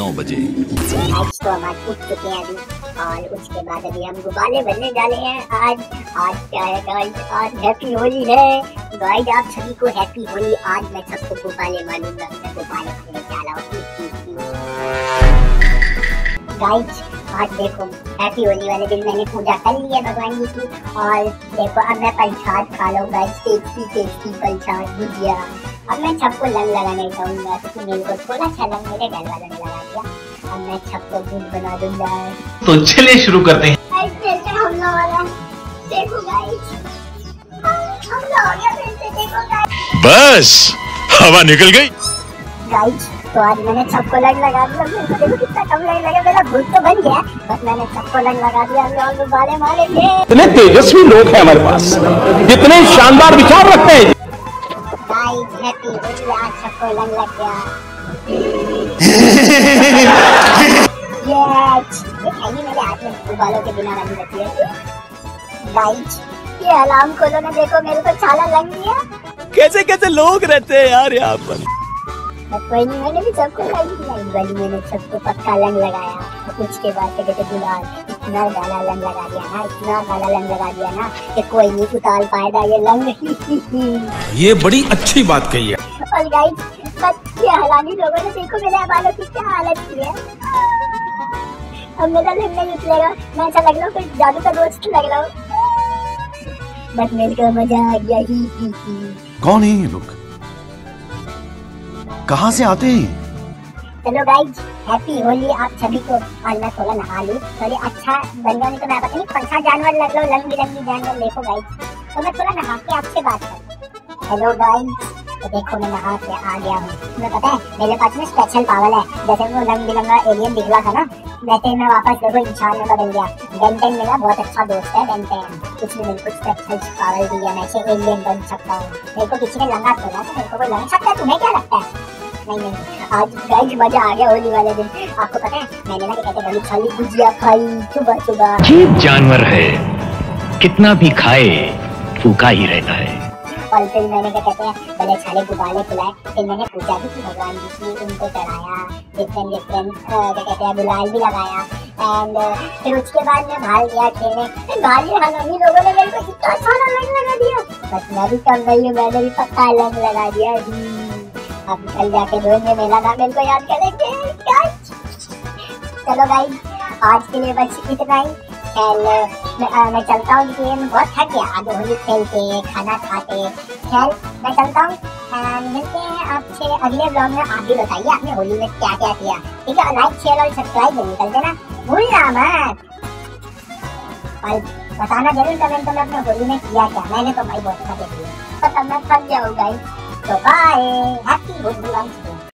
9 बजे। आज तो हम आज उठ चुके हैं अभी, और उसके बाद अभी हम गुब्बारे बनने डाले हैं। आज क्या है गाइस, आज हैप्पी होली है गाइस। आप सभी को हैप्पी होली। आज मैं सबको गुब्बारे मारूंगा, मैं गुब्बारे बनने डाला हूँ गाइस। आज देखो हैप्पी होली वाले दिन मैंने पूजा कर ली है भगवान जी की, और देखो अब मैं प्रसाद खा लूँ गाइस, टेस्टी प्रसाद भुजिया। अब मैं सबको रंग लगाने जाऊंगा, क्योंकि मेरे को थोड़ा सा रंग मेरे घर वालों ने लगा दिया। अब मैं सबको गुड बना दूंगा। तो चलिए शुरू करते हैं। हमला वाला देखो गाइस, हमला हो गया फिर से, देखो गाइस। बस हवा निकल गई गाइस। तो आज मैंने सबको रंग लगा दिया। मेरे को देखो कितना कम रंग लगा, मेरा भूत तो बन गया, बस मैंने सबको रंग लगा दिया। और गुब्बारे मारे थे। इतने तेजस्वी लोग हैं हमारे पास, इतने शानदार विचार रखते हैं। गाइस हैप्पी होली, आज सबको रंग लग गया। यस, ये खाइए मेरे हाथ में गुब्बारों के बिना रंग लगती है। गाइस ये अलार्म खोलो ना, देखो मेरे को छाला लग गया। कैसे कैसे लोग रहते हैं यार यहाँ पर। कोई नहीं, मैंने भी सबको मैंने सबको पक्का रंग लगाया। उसके बाद से कहते गुलाल इतना गाला रंग लगा दिया ना, इतना गाला रंग लगा दिया ना कि कोई नहीं उतार पाएगा ये रंग। ये बड़ी अच्छी बात कही है। और गाइस बस ये हलानी लोगों ने देखो मेरे बालों की क्या हालत की है। अब मेरा रंग नहीं निकलेगा, मैं ऐसा लग रहा हूँ कोई जादू का दोस्त लग रहा हूँ। बस मेरे को मजा आ गया। ही। कौन है ये लोग, कहाँ से आते हैं? चलो गाइज हैप्पी होली आप सभी को। आज मैं थोड़ा नहा लूँ, थोड़ी अच्छा बन जाने को मैं पता नहीं कौन सा जानवर लग रहा हूँ, रंग बिरंगी जानवर। देखो गाइज, तो मैं थोड़ा नहा के आपसे बात करूँ। हेलो गाइज, तो देखो मैं नहा के आ गया हूँ। तुम्हें पता है मेरे पास में स्पेशल पावर है, जैसे वो रंग बिरंगा एलियन दिख रहा था ना, वैसे ही मैं वापस देखो इंसान में बदल गया। बेंटेन मेरा बहुत अच्छा दोस्त है बेंटेन, उसने मेरे को स्पेशल पावर दी है, मैं ऐसे एलियन बन सकता हूँ। मेरे को किसी ने लंगा खोला तो मेरे को कोई लंग सकता है, तुम्हें क्या लगता है? नहीं, आज गाइस मजा आ गया होली वाले दिन। आपको पता है मैंने ना क्या कहते हैं खाली गुजिया खाई सुबह। अजीब जानवर है, कितना भी खाए फूका ही रहता है। और फिर मैंने क्या कहते हैं बड़े छाले गुब्बारे खिलाए, फिर मैंने पूजा भी की भगवान जी की, उनको चढ़ाया, डिफरेंट क्या कहते हैं गुलाल भी लगाया। एंड फिर उसके बाद मैं बाहर गया खेलने। बाहर हलानी लोगों ने मेरे को इतना सारा रंग लगा दिया, बस मैं भी कम नहीं हूँ, मैंने भी पक्का रंग लगा दिया। अब कल जाके धोएंगे, मेला ना मेरे को याद करेंगे। चलो गाइस आज के लिए बस इतना ही। मैं चलता हूँ क्योंकि मैं बहुत थक गया आज होली खेल के खाना खाते। मैं चलता हूँ, मिलते हैं आपसे अगले ब्लॉग में। आप भी बताइए आपने होली में क्या क्या किया, ठीक है? लाइक शेयर और सब्सक्राइब जरूर कर देना, भूलना मत। और बताना जरूर कमेंट में आपने होली में किया क्या। मैंने तो भाई बहुत मजे किए, तो तब मैं थक गया हूँ गाइस। तो बाय, हैप्पी होली।